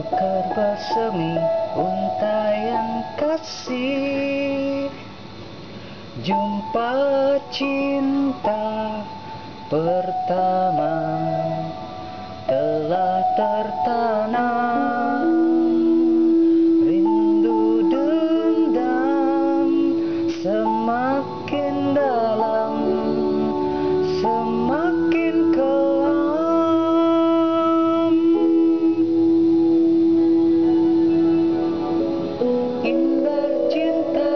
mekar bersemi untayan kasih. Jumpa cinta pertama telah tertanam, rindu dendam semakin dalam, semakin kelam. Indah cinta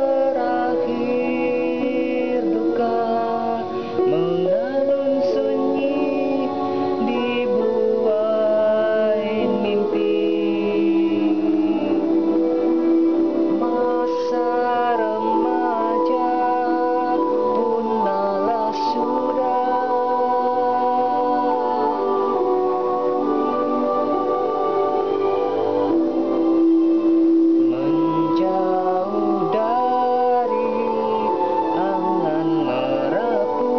berakhir duka, mengalun sunyi dibuai mimpi. Masa remaja punahlah sudah, menjauh dari angan merapu.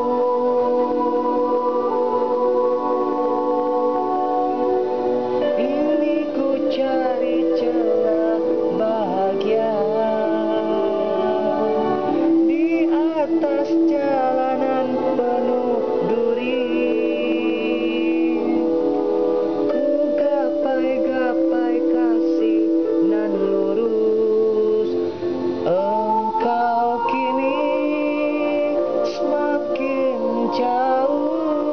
Ini ku cari celah bahagia di atas jalanan penuh duri. Ku gapai-gapai kasih nan lurus, engkau kini semakin jauh.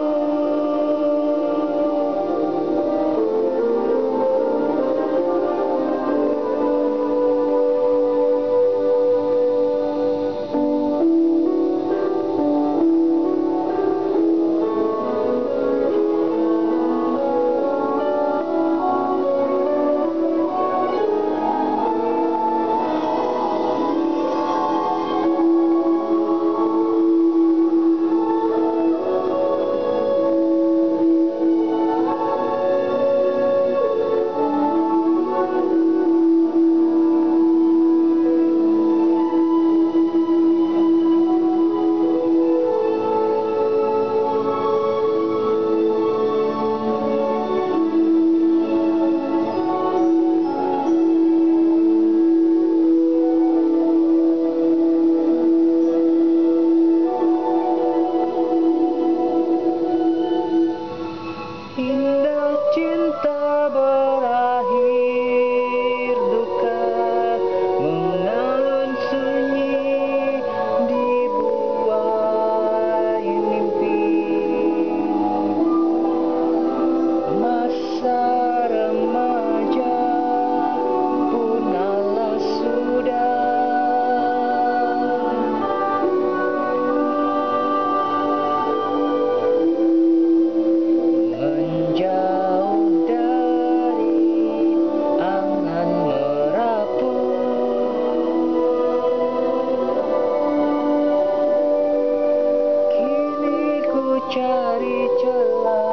Indah cinta berakhir duka, mengalun sunyi dibuai mimpi. Masa remaja punahlah sudah, menjauh dari angan merapu. Kini ku cari celah